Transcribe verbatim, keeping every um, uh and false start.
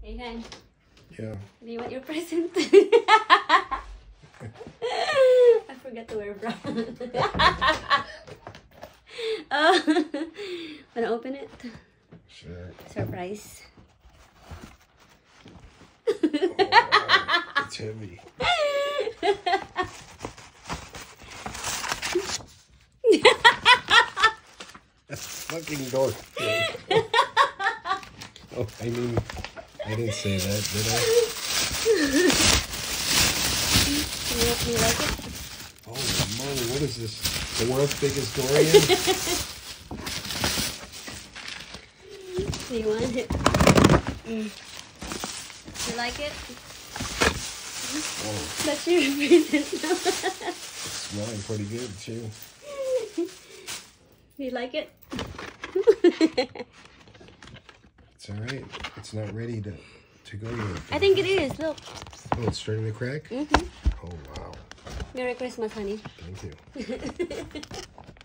Hey, hon. Yeah. Do you want your present? I forgot to wear bra. Oh, wanna open it? Sure. Surprise. Oh, wow. It's heavy. That's fucking dork. Oh, I mean, I didn't say that, did I? You, you like it? Holy moly, what is this? The world's biggest durian? Do you want it? Mm. You like it? Oh, That's your present. it's smelling pretty good, too. You like it? It's alright. It's not ready to, to go yet. I think it is. Look. Oh, it's starting to crack? Mm-hmm. Oh, wow. Merry Christmas, honey. Thank you.